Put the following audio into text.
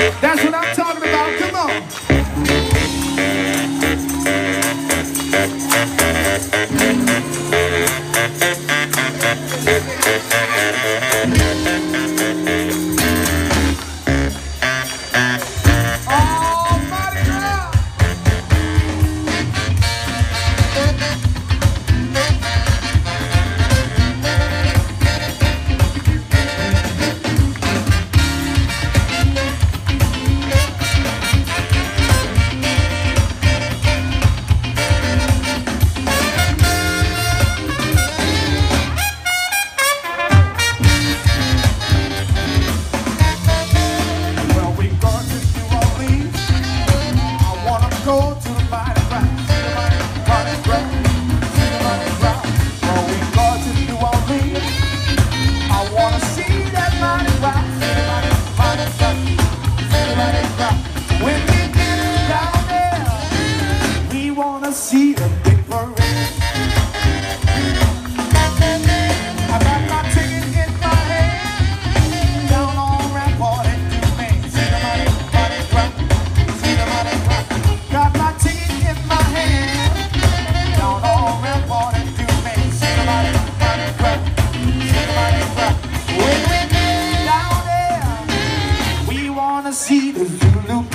That's what I'm talking about. Come on. See the big parade. I got my ticket in my hand, down on Rampart and Dumaine. See the money, money drop, see the money drop. Got my ticket in my hand, down on Rampart and Dumaine. See the money, money drop, see the money drop. When we get down there, we wanna see the Zulu.